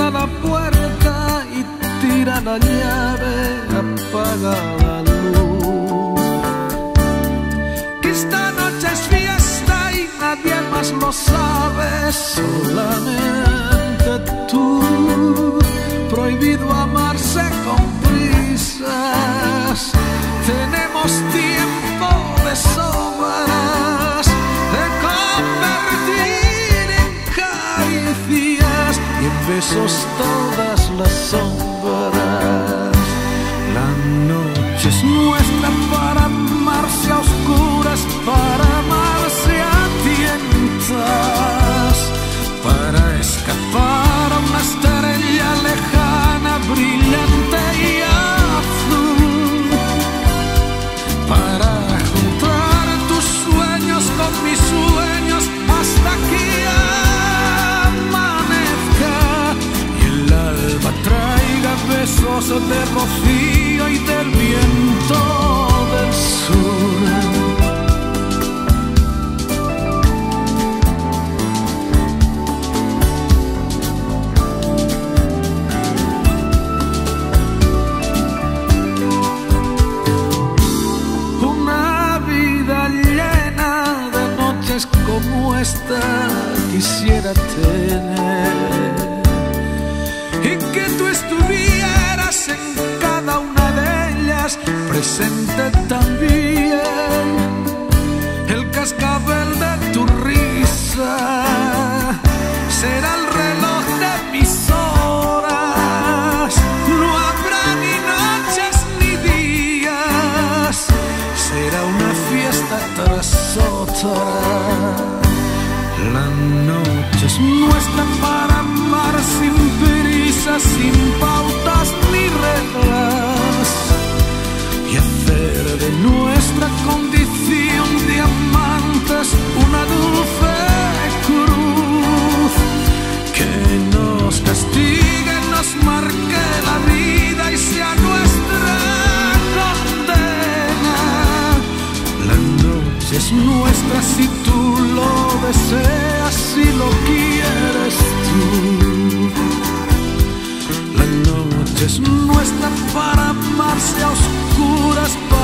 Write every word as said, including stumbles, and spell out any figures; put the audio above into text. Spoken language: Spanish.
cada puerta y tira la llave, apaga la luz. Que esta noche es fiesta y nadie más lo sabe, solamente tú. Prohibido amarse con prisas, tenemos tiempo de sobras, de convertir en caricias y en besos todas las sombras. La noche es nuestra para amarse a oscuras, para amarse a tientas, para escapar a una estrella lejana, brillante y azul, para juntar tus sueños con mis sueños hasta que amanezca y el alba traiga besos de rocío y del viento del sur. Como esta quisiera tener, y que tú estuvieras en cada una de ellas, presente también el cascabel de tu risa, será el reloj de mis horas, no habrá ni noches ni días, será una fiesta tras otra. La noche es nuestra para amar sin prisas, sin pautas ni reglas, y hacer de nuestra condición de amantes una dulce cruz que nos castigue, nos marque la vida y sea nuestra condena. La noche es nuestra si tú lo deseas, si lo quieres tú. La noche es nuestra para amarse a oscuras.